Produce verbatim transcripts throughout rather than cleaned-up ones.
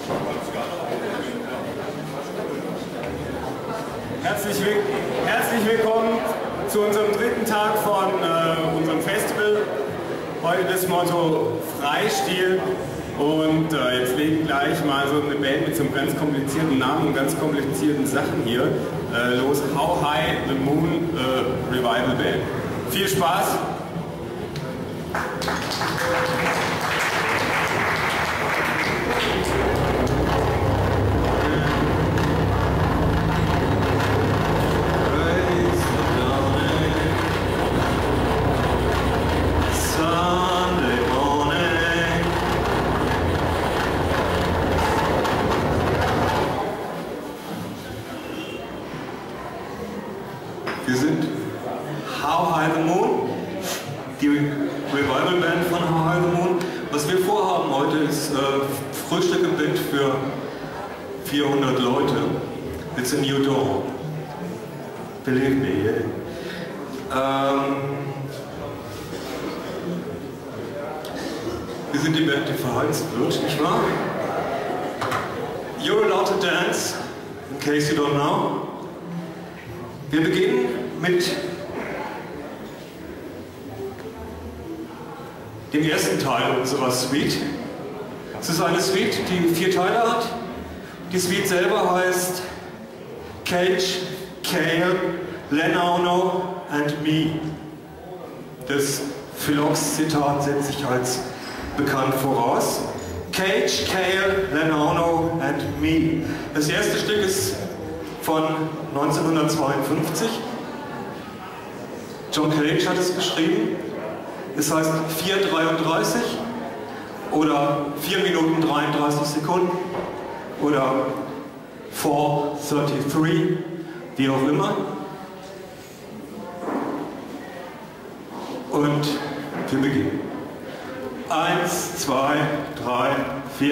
Herzlich, herzlich willkommen zu unserem dritten Tag von äh, unserem Festival. Heute das Motto Freistil. Und äh, jetzt legen gleich mal so eine Band mit so einem ganz komplizierten Namen und ganz komplizierten Sachen hier äh, los. How High the Moon äh, Revival Band. Viel Spaß! Wir sind How High the Moon, die Revival Band von How High the Moon. Was wir vorhaben heute ist äh, Frühstück im Bett für vierhundert Leute. It's a new dawn. Believe me. Yeah. Ähm, wir sind die Band, die verheizt wird, nicht wahr? You're allowed to dance, in case you don't know. Wir beginnen mit dem ersten Teil unserer Suite. Es ist eine Suite, die vier Teile hat. Die Suite selber heißt Cage, Cale, Lenauno and Me. Das Philox-Zitat setzt sich als bekannt voraus. Cage, Cale, Lenauno and Me. Das erste Stück ist von neunzehnhundertzweiundfünfzig. John Cage hat es geschrieben. Es heißt vier dreiunddreißig oder vier Minuten dreiunddreißig Sekunden oder vier dreiunddreißig, wie auch immer. Und wir beginnen. Eins, zwei, drei, vier.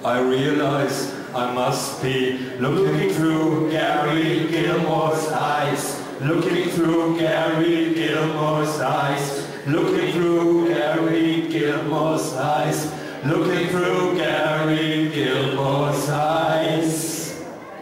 I realize I must be looking through Gary Gilmore's eyes, looking through Gary Gilmore's eyes, looking through Gary Gilmore's eyes, looking through Gary Gilmore's eyes.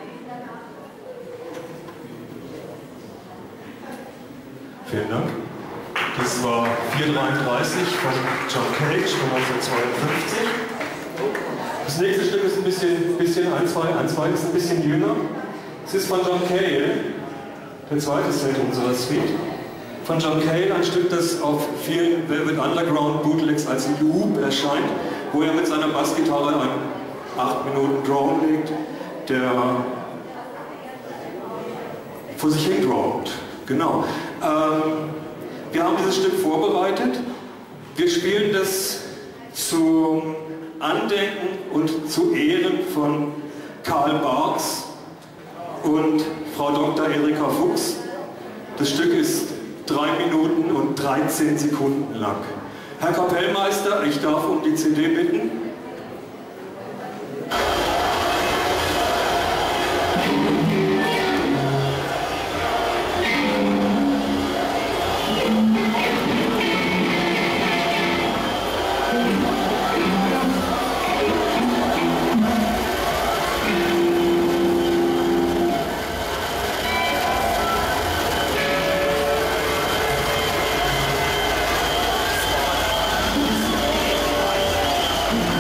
Vielen Dank. Das war vier dreiunddreißig von John Cage von neunzehnhundertzweiundfünfzig. Das nächste Stück ist ein bisschen, bisschen ein, zwei, ein zweites ein bisschen jünger. Es ist von John Cale, der zweite Set unserer Suite. Von John Cale ein Stück, das auf vielen Velvet Underground Bootlegs als Loop erscheint, wo er mit seiner Bassgitarre einen acht Minuten Drone legt, der vor sich hin droppt. Genau. Ähm, wir haben dieses Stück vorbereitet. Wir spielen das zum Andenken und zu Ehren von Karl Barks und Frau Doktor Erika Fuchs. Das Stück ist drei Minuten und dreizehn Sekunden lang. Herr Kapellmeister, ich darf um die C D bitten. Thank you.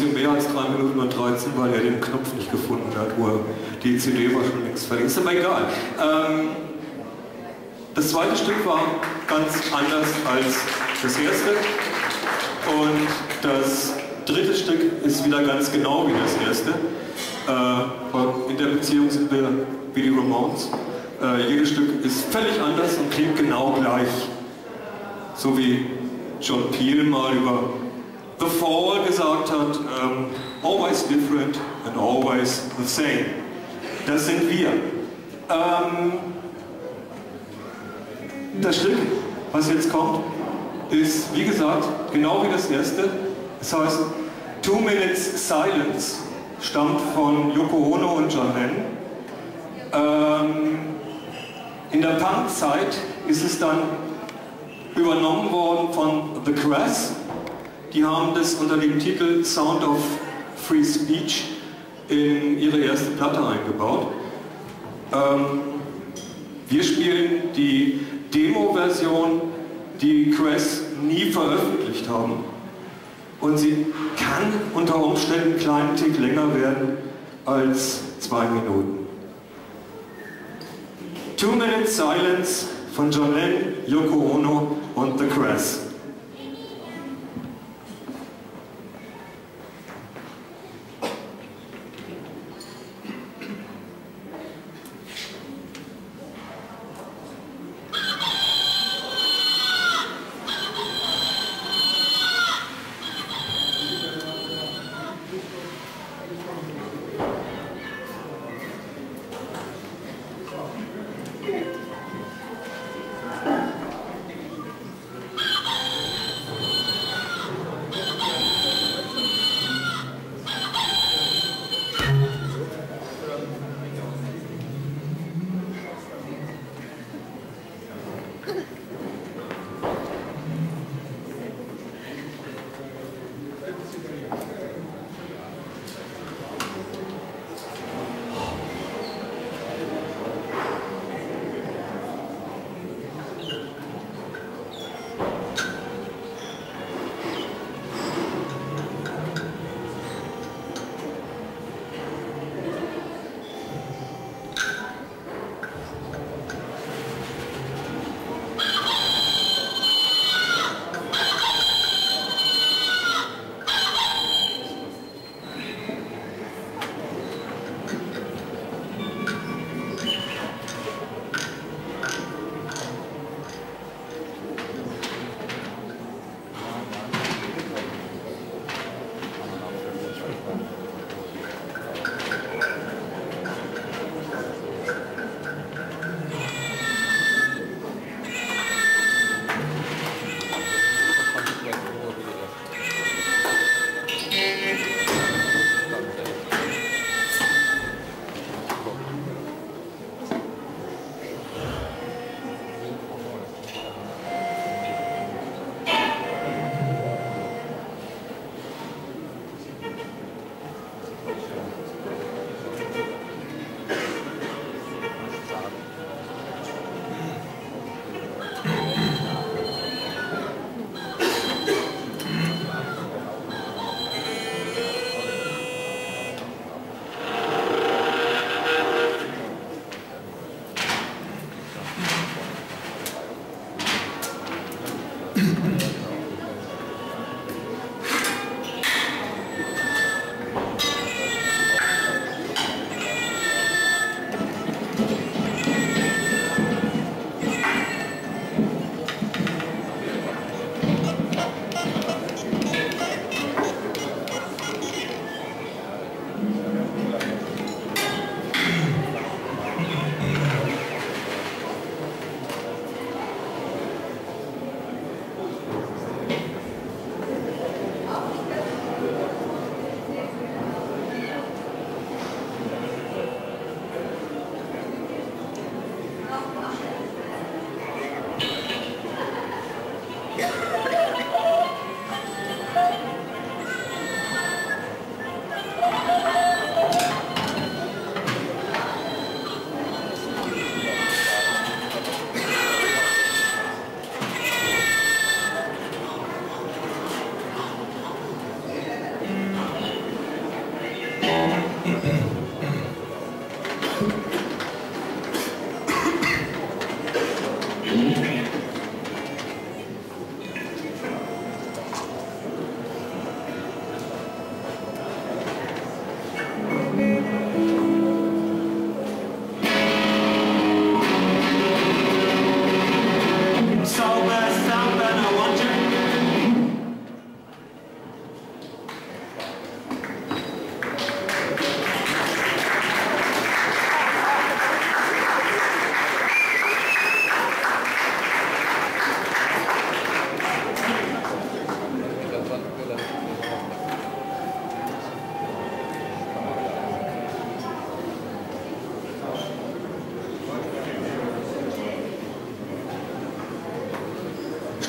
bisschen mehr als drei Minuten und dreizehn, weil er den Knopf nicht gefunden hat, wo er, die C D war schon längst fertig. Ist aber egal. Ähm, das zweite Stück war ganz anders als das erste und das dritte Stück ist wieder ganz genau wie das erste. Äh, in der Beziehung sind wir wie die Ramones. Äh, jedes Stück ist völlig anders und klingt genau gleich. So wie John Peel mal über The Fall gesagt hat, um, always different and always the same. Das sind wir. Ähm, das Stück, was jetzt kommt, ist, wie gesagt, genau wie das erste. Es heißt Two Minutes Silence, stammt von Yoko Ono und John Lennon. Ähm, in der Punk-Zeit ist es dann übernommen worden von The Crass. Die haben das unter dem Titel Sound of Free Speech in ihre erste Platte eingebaut. Ähm, wir spielen die Demo-Version, die Crass nie veröffentlicht haben. Und sie kann unter Umständen einen kleinen Tick länger werden als zwei Minuten. Two Minutes Silence von John Lennon, Yoko Ono und The Crass.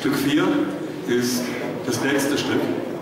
Stück vier ist das letzte Stück.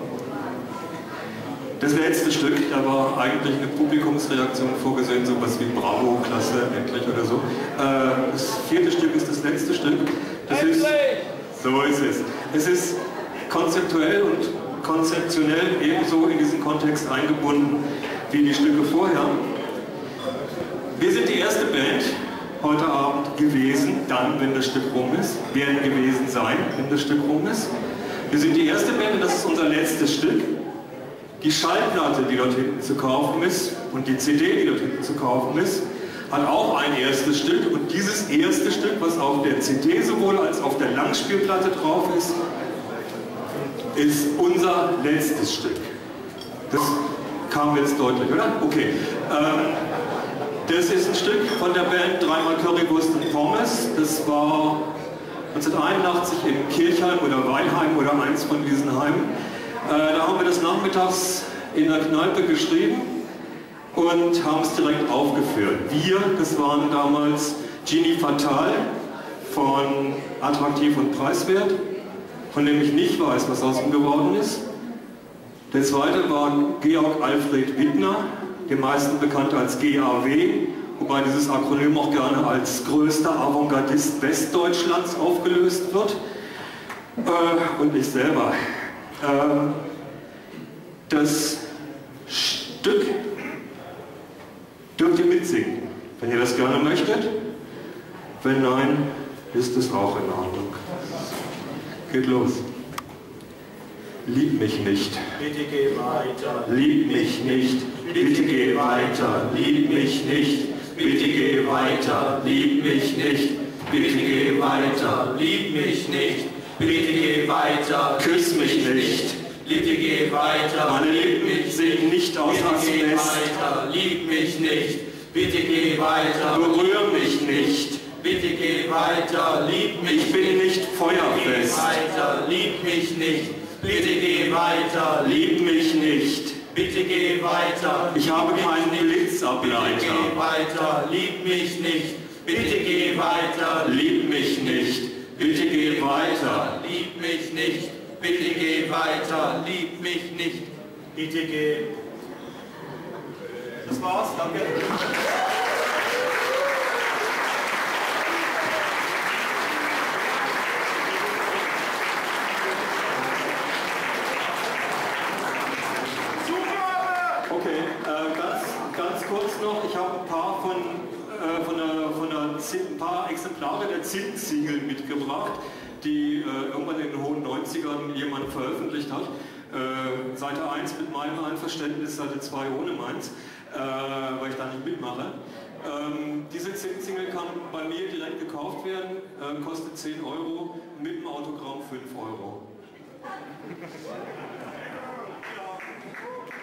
Das letzte Stück, da war eigentlich eine Publikumsreaktion vorgesehen, sowas wie Bravo, klasse, endlich oder so. Das vierte Stück ist das letzte Stück. Das ist, so ist es. Es ist konzeptuell und konzeptionell ebenso in diesen Kontext eingebunden wie die Stücke vorher. Wir sind die erste Band heute Abend gewesen, dann, wenn das Stück rum ist, werden gewesen sein, wenn das Stück rum ist. Wir sind die erste Band und das ist unser letztes Stück. Die Schallplatte, die dort hinten zu kaufen ist, und die C D, die dort hinten zu kaufen ist, hat auch ein erstes Stück. Und dieses erste Stück, was auf der C D sowohl als auf der Langspielplatte drauf ist, ist unser letztes Stück. Das kam jetzt deutlich, oder? Okay. Ähm, das ist ein Stück von der Band Dreimal Currywurst und Pommes. Das war neunzehnhunderteinundachtzig in Kirchheim oder Weilheim oder eins von diesen Heimen. Äh, da haben wir das nachmittags in der Kneipe geschrieben und haben es direkt aufgeführt. Wir, das waren damals Genie Fatal von Attraktiv und Preiswert, von dem ich nicht weiß, was aus ihm geworden ist. Der zweite war Georg Alfred Wittner, den meisten bekannt als G A W, wobei dieses Akronym auch gerne als größter Avantgardist Westdeutschlands aufgelöst wird. Äh, und ich selber. Ähm, das Stück dürft ihr mitsingen, wenn ihr das gerne möchtet. Wenn nein, ist es auch in Ordnung. Geht los. Lieb mich nicht. Bitte geh weiter. Lieb mich nicht. Bitte geh weiter. Lieb mich nicht. Bitte geh weiter. Lieb mich nicht. Bitte geh weiter. Lieb mich nicht. Bitte geh weiter. Küss mich nicht. Bitte geh weiter. Meine Lippen sehen nicht aus Bitte geh Asbest. weiter. Lieb mich nicht. Bitte geh weiter. Berühr mich nicht. Bitte geh weiter. Lieb mich Ich bin nicht feuerfest. Geh weiter. Lieb mich nicht. Bitte geh weiter. Lieb mich nicht. Bitte geh weiter. Ich habe keinen Bitte geh Blitzableiter. weiter. Lieb mich nicht. Bitte geh weiter. Lieb mich nicht. Bitte geh weiter. Lieb mich nicht. Bitte geh weiter. Lieb mich nicht. Bitte geh. Das war's. Danke. Okay, äh, ganz, ganz kurz noch, ich habe ein paar von, äh, von, der, von der Zin, ein paar Exemplare der Zinnziegel mitgebracht, die äh, irgendwann in den hohen neunzigern jemand veröffentlicht hat. Äh, Seite eins mit meinem Einverständnis, Seite zwei ohne meins, äh, weil ich da nicht mitmache. Ähm, diese Zinnziegel kann bei mir direkt gekauft werden, äh, kostet zehn Euro, mit dem Autogramm fünf Euro.